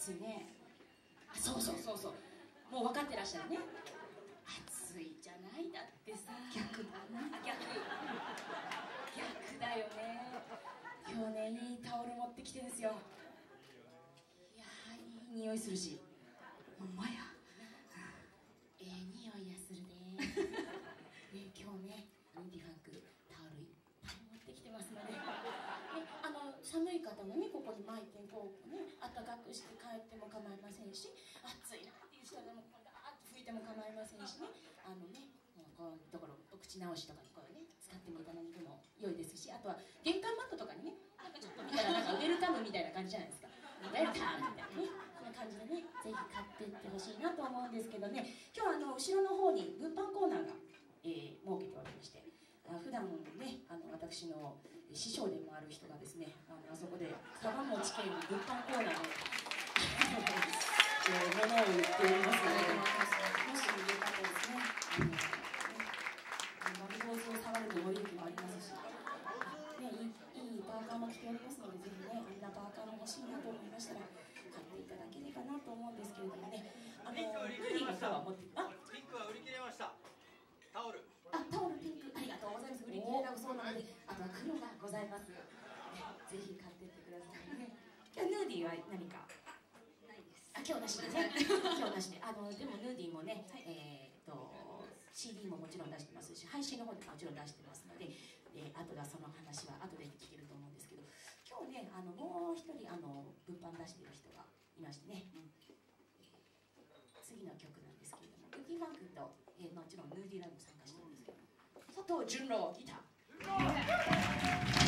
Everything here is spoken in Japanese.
暑いね。あ、そうそうそうそう、もう分かってらっしゃるね。暑いじゃない、だってさ、逆だな。逆だよね。今日ね、いいタオル持ってきてるんですよ。いやー、いい匂いするし。ほんまや、ええ匂いやするね。ね、今日ね、ディファンクタオルいっぱい持ってきてますので、ね、寒い方もね、ここに巻いてこうね、暖かくして帰っても構いませんし、暑いなっていう人はもうガーッと吹いても構いませんしね、こういうところお口直しとかにこうね使ってもいただいても良いですし、あとは玄関マットとかにね、なんかちょっと見たらなんかウェルカムみたいな感じじゃないですか。ウェルカムみたいなね、そんな感じでね、ぜひ買っていってほしいなと思うんですけどね、今日は後ろの方に物販コーナーが、設けておりまして、普段ね、私の師匠でもある人がですね、あそこでカバン持ち兼物販コーナーで物を売っておりますので、もしよかったらですね、バルボーズを触ると森行きもありますし、ね、いいパーカーも着ておりますので、ぜひね、あんなパーカーも欲しいなと思いましたら買っていただければなと思うんですけれどもね、ムーディーが今日は持ってピンクは売り切れました。タオル。 タオルピンク、ありがとうございます。売り切れだそうなので、あとは黒がございます。ぜひ買っていってくださいね。今日ヌーディーは何かないです。今日なしでね。今日なしで、でもヌーディーもね、CD ももちろん出してますし、配信の方でもちろん出してますので、あとはその話は後で聞けると思うんですけど、今日ね、もう一人物販出している人がいましてね。次の曲なんですけれども、ウッディ・ファンクと、もちろんヌーディーライブも参加してるんですけど、佐藤純郎ギター。